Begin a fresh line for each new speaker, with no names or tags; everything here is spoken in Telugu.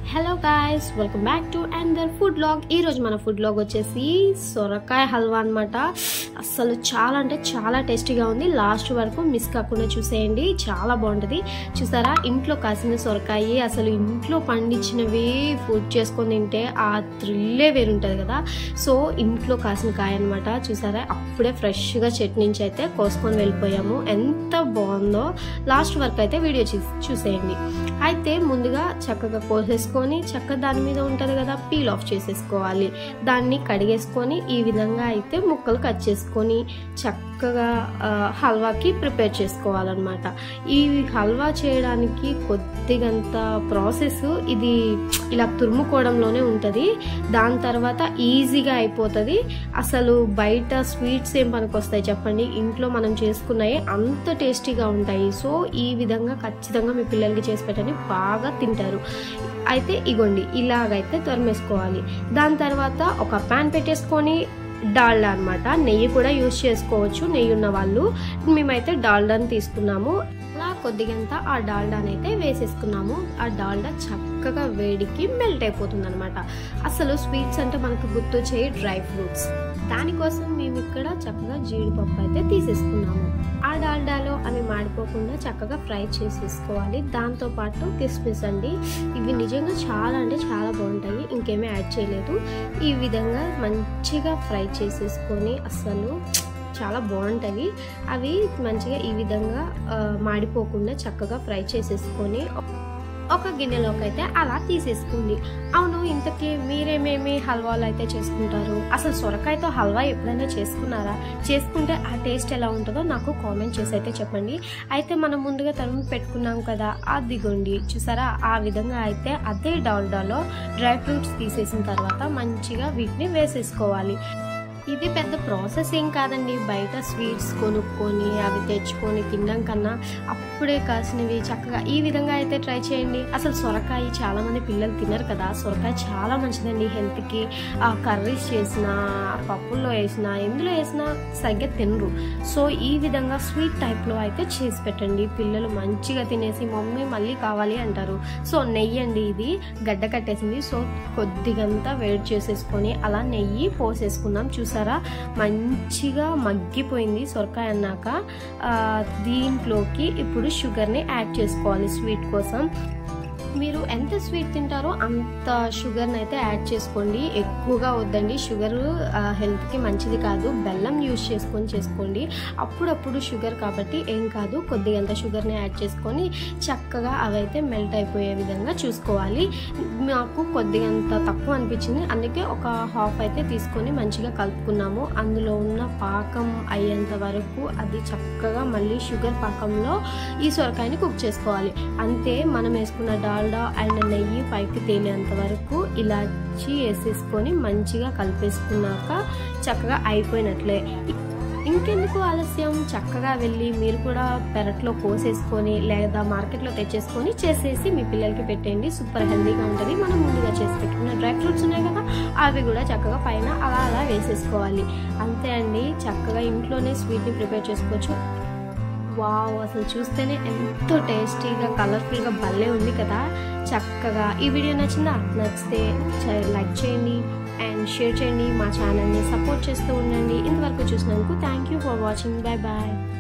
Hello guys, welcome back to another food vlog. ఈరోజు మన ఫుడ్ వ్లాగ్ వచ్చేసి సొరకాయ హల్వా అనమాట. అసలు చాలా అంటే చాలా టేస్టీగా ఉంది. లాస్ట్ వరకు మిస్ కాకుండా చూసేయండి, చాలా బాగుంటుంది. చూసారా, ఇంట్లో కాసిన సొరకాయ, అసలు ఇంట్లో పండించినవి ఫుడ్ చేసుకొని తింటే ఆ థ్రిల్లే వేరుంటుంది కదా. సో ఇంట్లో కాసిన కాయ అనమాట. చూసారా, అప్పుడే ఫ్రెష్గా చెట్టు నుంచి అయితే కోసుకొని వెళ్ళిపోయాము. ఎంత బాగుందో, లాస్ట్ వరకు అయితే వీడియో చూసేయండి. అయితే ముందుగా చక్కగా కోసేసుకొని చక్కగా దాని మీద ఉంటుంది కదా, పీల్ ఆఫ్ చేసేసుకోవాలి. దాన్ని కడిగేసుకొని ఈ విధంగా అయితే ముక్కలు కట్ చేసుకొని చక్కగా హల్వాకి ప్రిపేర్ చేసుకోవాలన్నమాట. ఈ హల్వా చేయడానికి కొద్దిగంత ప్రాసెస్ ఇది ఇలా తురుముకోవడంలోనే ఉంటుంది. దాని తర్వాత ఈజీగా అయిపోతుంది. అసలు బయట స్వీట్స్ ఏం పనికొస్తాయి చెప్పండి, ఇంట్లో మనం చేసుకున్నాయి అంత టేస్టీగా ఉంటాయి. సో ఈ విధంగా ఖచ్చితంగా మీ పిల్లలకి చేసి పెట్టండి, బాగా తింటారు. అయితే ఇగోండి, ఇలాగైతే తురిమేసుకోవాలి. దాని తర్వాత ఒక ప్యాన్ పెట్టేసుకొని డాల్డా అనమాట, నెయ్యి కూడా యూజ్ చేసుకోవచ్చు నెయ్యి ఉన్న వాళ్ళు. మేమైతే డాల్డాని తీసుకున్నాము. అలా కొద్దిగంత ఆ డాల్డాని అయితే వేసేసుకున్నాము. ఆ డాల్డా చక్కగా వేడికి మెల్ట్ అయిపోతుంది అనమాట. అసలు స్వీట్స్ అంటే మనకు గుర్తొచ్చే డ్రై ఫ్రూట్స్, దానికోసం మేము ఇక్కడ చక్కగా జీడిపప్పు అయితే తీసేసుకున్నాము. ఆ డాల్డాలో అవి మాడిపోకుండా చక్కగా ఫ్రై చేసేసుకోవాలి. దాంతోపాటు కిస్మిస్ అండి, ఇవి నిజంగా చాలా అంటే చాలా బాగుంటాయి, ఇంకేమీ యాడ్ చేయలేదు. ఈ విధంగా మంచిగా ఫ్రై చేసేసుకొని అసలు చాలా బాగుంటాయి. అవి మంచిగా ఈ విధంగా మాడిపోకుండా చక్కగా ఫ్రై చేసేసుకొని ఒక గిన్నెలోకి అయితే అలా తీసేసుకోండి. అవును, ఇంతకీ మీరేమేమి హల్వాలు అయితే చేసుకుంటారు? అసలు సొరకాయతో హల్వా ఎప్పుడైనా చేసుకున్నారా? చేసుకుంటే ఆ టేస్ట్ ఎలా ఉంటుందో నాకు కామెంట్ చేసి అయితే చెప్పండి. అయితే మనం ముందుగా తరుము పెట్టుకున్నాం కదా, అదిగోండి చూసారా, ఆ విధంగా అయితే అదే డాల్డాలో డ్రై ఫ్రూట్స్ తీసేసిన తర్వాత మంచిగా వీటిని వేసేసుకోవాలి. ఇది పెద్ద ప్రాసెస్ ఏం కాదండి. బయట స్వీట్స్ కొనుక్కొని అవి తెచ్చుకొని తినడం కన్నా అప్పుడే కాసినవి చక్కగా ఈ విధంగా అయితే ట్రై చేయండి. అసలు సొరకాయ చాలా మంది పిల్లలు తినరు కదా. సొరకాయ చాలా మంచిదండి హెల్త్కి. కర్రీస్ చేసినా, పప్పుల్లో వేసినా, ఎందులో వేసినా సరిగ్గా తినరు. సో ఈ విధంగా స్వీట్ టైప్లో అయితే చేసి పెట్టండి. పిల్లలు మంచిగా తినేసి మమ్మీ మళ్ళీ కావాలి అంటారు. సో నెయ్యి అండి, ఇది గడ్డ కట్టేసింది. సో కొద్దిగంతా వేడి చేసేసుకొని అలా నెయ్యి పోసేసుకున్నాం. చూసారా, మంచిగా మగ్గిపోయింది సొరకాయ అన్నాక. దీంట్లోకి ఇప్పుడు షుగర్ని యాడ్ చేసుకోవాలి స్వీట్ కోసం. మీరు ఎంత స్వీట్ తింటారో అంత షుగర్ని అయితే యాడ్ చేసుకోండి. ఎక్కువగా వద్దండి, షుగర్ హెల్త్కి మంచిది కాదు. బెల్లం యూజ్ చేసుకొని చేసుకోండి. అప్పుడప్పుడు షుగర్ కాబట్టి ఏం కాదు, కొద్దిగంత షుగర్ని యాడ్ చేసుకొని చక్కగా అవైతే మెల్ట్ అయిపోయే విధంగా చూసుకోవాలి. మాకు కొద్దిగంత తక్కువ అనిపించింది, అందుకే ఒక హాఫ్ అయితే తీసుకొని మంచిగా కలుపుకున్నాము. అందులో ఉన్న పాకం అయ్యేంత వరకు అది చక్కగా మళ్ళీ షుగర్ పాకంలో ఈ సొరకాయని కుక్ చేసుకోవాలి. అంతే, మనం వేసుకున్న డాల్డా అండ్ నెయ్యి పైకి తేలేంత వరకు ఇలాచి వేసేసుకొని మంచిగా కలిపేసుకున్నాక చక్కగా అయిపోయినట్లే. ఇంకెందుకు ఆలస్యం, చక్కగా వెళ్ళి మీరు కూడా పెరట్లో కోసేసుకొని లేదా మార్కెట్లో తెచ్చేసుకొని చేసేసి మీ పిల్లలకి పెట్టండి. సూపర్ హెల్తీగా ఉంటుంది. మనం ముందుగా చేసి పెట్టుకున్న డ్రై ఫ్రూట్స్ ఉన్నాయి కదా, అవి కూడా చక్కగా పైన అలా అలా వేసేసుకోవాలి. అంతే అండి, చక్కగా ఇంట్లోనే స్వీట్ని ప్రిపేర్ చేసుకోవచ్చు. వావ్, అసలు చూస్తేనే ఎంతో టేస్టీగా కలర్ఫుల్గా భలే ఉంది కదా. చక్కగా ఈ వీడియో నచ్చితే లైక్ చేయండి అండ్ షేర్ చేయండి. మా ఛానల్ని సపోర్ట్ చేస్తూ ఉండండి. ఇంతవరకు చూసినందుకు thank you for watching. Bye bye.